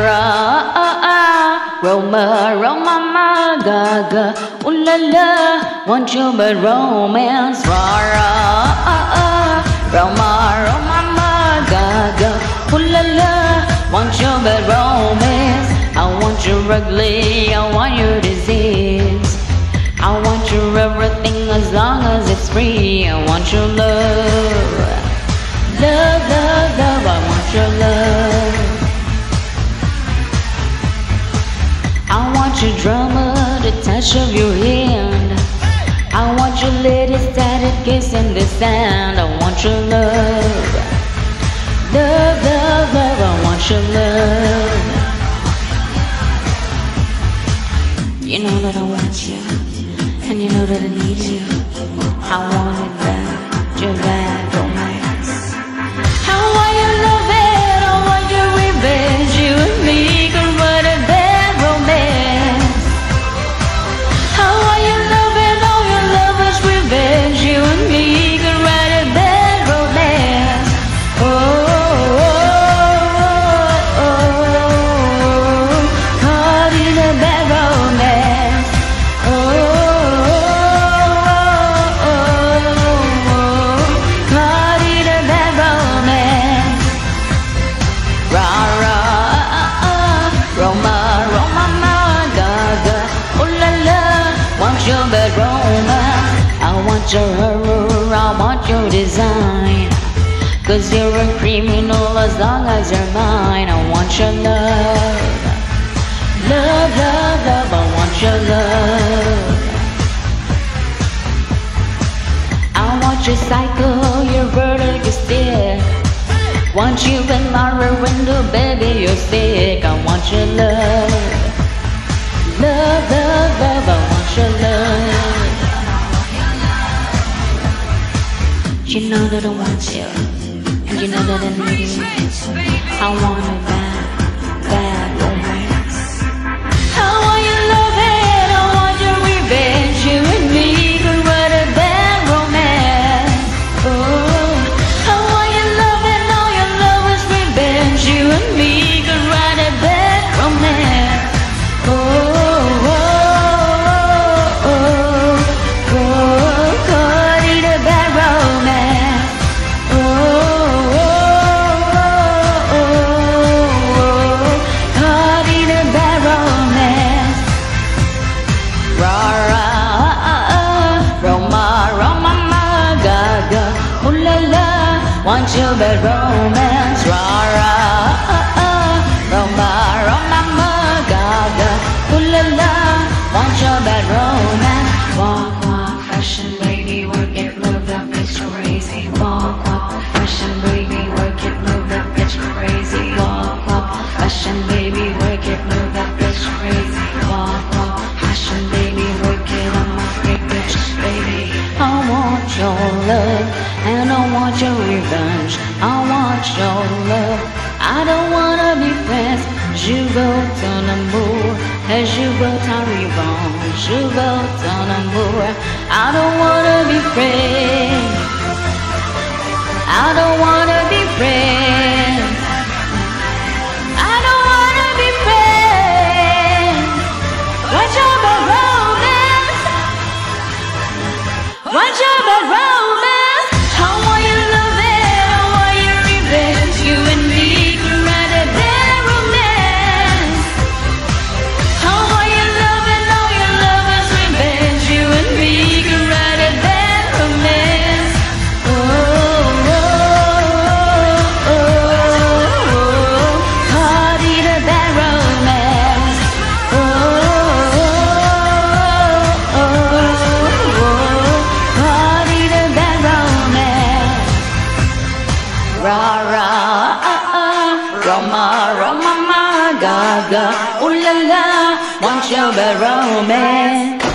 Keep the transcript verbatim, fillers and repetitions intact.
ra, ah, ah, Roma, Roma, ma, Gaga, ooh la la, want you but romance, ra, ra, ah, ah, Roma, Roma, ma, Gaga, ooh la la, want you but romance. I want your ugly, I want your disease, I want your everything as long as it's free. I want your love, love, love, love, I want your love. I want your drama, the touch of your hand, I want your little static kiss in the sand. I want your love, love, love, love, I want your love. You know that I want you, and you know that I need you. I want it bad, your bad romance. I want your love and I want your revenge. You and me can write a bad romance. I want your love and all your lovers' revenge. You and me can write a bad romance. Oh, oh, oh, oh, oh. Caught in a bad romance. Oh, oh, oh, oh. Caught in a bad romance. Ra, ra, ah, ah. Roma, Roma, ma, Gaga, ooh la la, want your bad romance. I want your horror, I want your design, 'cause you're a criminal as long as you're mine. I want your love, love, love, love, I want your love. I want your cycle, your vertigo stick, want you in my rear window, baby, you're sick. I want your love, love, love, love, I want your love. You know that I want you, and you know that I need you. I want a bad, bad romance. I want your love and I want your revenge. You and me can write a bad romance. Oh, I want your love and all your lovers' revenge. You and me can write a bad romance. Oh, oh, oh, oh, oh, caught in a bad romance. Oh, oh, oh, oh, caught in a bad romance. Ra, ra, ah, ah, Roma, Roma, ma, Gaga, ooh la la, want your bad romance. Ra, ra, ah, ah, Roma, Roma, ma, Gaga, ooh la la, want your bad romance. Walk, walk, fashion, baby, work it, move that bitch crazy. Walk, walk, fashion, baby, work it, move that bitch crazy. Walk, walk, fashion, baby, work it, move that bitch crazy. Walk, walk, fashion, baby, work it, I'm a freak bitch, baby. I want your love and I want your revenge. I want your love, I don't wanna be friends. Je veux ton amour, et je veux ta revanche. Je veux ton amour, I don't wanna be friends. I don't wanna be friends. I don't wanna be friends. What's your bad romance? What's your bad romance? I want your love and I want your revenge. You and me can write a bad romance. I want your love and all your lovers' revenge. You and me can write a bad romance. Oh, oh, oh, oh, oh, caught in a bad romance. Oh, oh, oh, oh, caught in a bad romance. Ra, ra, ah, ah, Roma, Roma, ma, Gaga, ooh la la, want your bad romance.